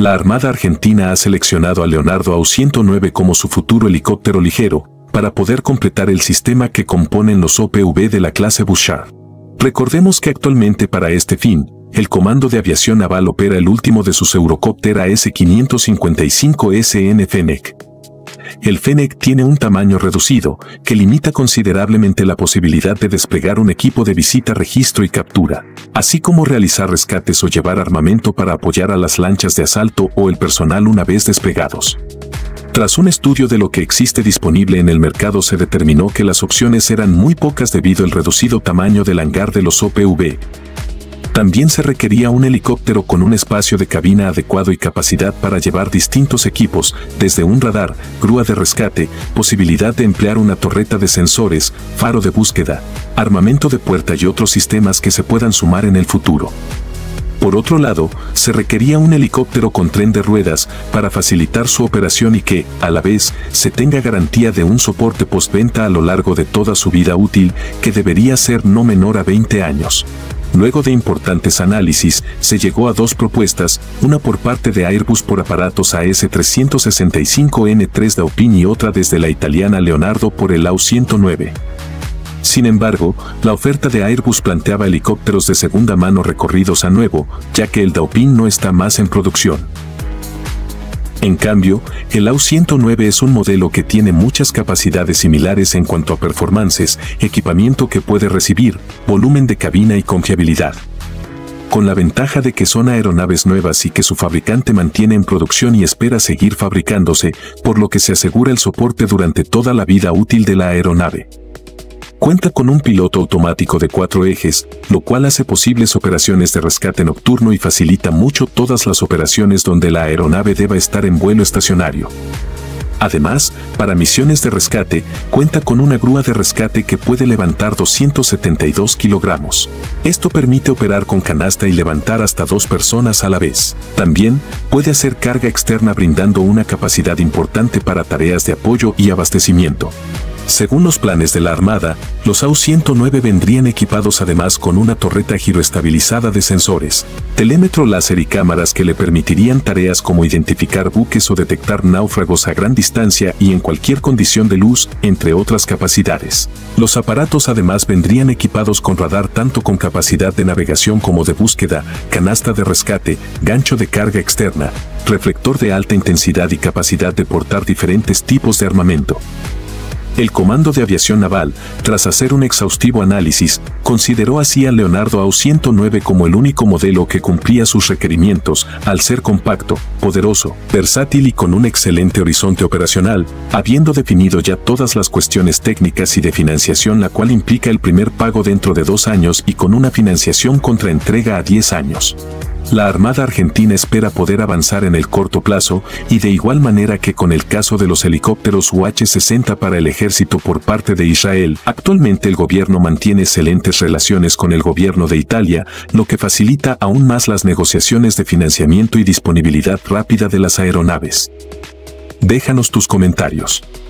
La Armada Argentina ha seleccionado al Leonardo AU-109 como su futuro helicóptero ligero, para poder completar el sistema que componen los OPV de la clase Bouchard. Recordemos que actualmente para este fin, el Comando de Aviación Naval opera el último de sus Eurocopter AS-555SN Fennec. El Fennec tiene un tamaño reducido, que limita considerablemente la posibilidad de desplegar un equipo de visita, registro y captura, así como realizar rescates o llevar armamento para apoyar a las lanchas de asalto o el personal una vez desplegados. Tras un estudio de lo que existe disponible en el mercado, se determinó que las opciones eran muy pocas debido al reducido tamaño del hangar de los OPV. También se requería un helicóptero con un espacio de cabina adecuado y capacidad para llevar distintos equipos, desde un radar, grúa de rescate, posibilidad de emplear una torreta de sensores, faro de búsqueda, armamento de puerta y otros sistemas que se puedan sumar en el futuro. Por otro lado, se requería un helicóptero con tren de ruedas para facilitar su operación y que, a la vez, se tenga garantía de un soporte postventa a lo largo de toda su vida útil, que debería ser no menor a 20 años. Luego de importantes análisis, se llegó a dos propuestas, una por parte de Airbus por aparatos AS365N3 Dauphin y otra desde la italiana Leonardo por el AU-109. Sin embargo, la oferta de Airbus planteaba helicópteros de segunda mano recorridos a nuevo, ya que el Dauphin no está más en producción. En cambio, el AU-109 es un modelo que tiene muchas capacidades similares en cuanto a performances, equipamiento que puede recibir, volumen de cabina y confiabilidad. Con la ventaja de que son aeronaves nuevas y que su fabricante mantiene en producción y espera seguir fabricándose, por lo que se asegura el soporte durante toda la vida útil de la aeronave. Cuenta con un piloto automático de 4 ejes, lo cual hace posibles operaciones de rescate nocturno y facilita mucho todas las operaciones donde la aeronave deba estar en vuelo estacionario. Además, para misiones de rescate, cuenta con una grúa de rescate que puede levantar 272 kilogramos. Esto permite operar con canasta y levantar hasta 2 personas a la vez. También puede hacer carga externa brindando una capacidad importante para tareas de apoyo y abastecimiento. Según los planes de la Armada, los AU-109 vendrían equipados además con una torreta giroestabilizada de sensores, telémetro láser y cámaras que le permitirían tareas como identificar buques o detectar náufragos a gran distancia y en cualquier condición de luz, entre otras capacidades. Los aparatos además vendrían equipados con radar tanto con capacidad de navegación como de búsqueda, canasta de rescate, gancho de carga externa, reflector de alta intensidad y capacidad de portar diferentes tipos de armamento. El Comando de Aviación Naval, tras hacer un exhaustivo análisis, consideró así al Leonardo AU-109 como el único modelo que cumplía sus requerimientos, al ser compacto, poderoso, versátil y con un excelente horizonte operacional, habiendo definido ya todas las cuestiones técnicas y de financiación, la cual implica el primer pago dentro de 2 años y con una financiación contra entrega a 10 años. La Armada Argentina espera poder avanzar en el corto plazo y de igual manera que con el caso de los helicópteros UH-60 para el ejército por parte de Israel. Actualmente el gobierno mantiene excelentes relaciones con el gobierno de Italia, lo que facilita aún más las negociaciones de financiamiento y disponibilidad rápida de las aeronaves. Déjanos tus comentarios.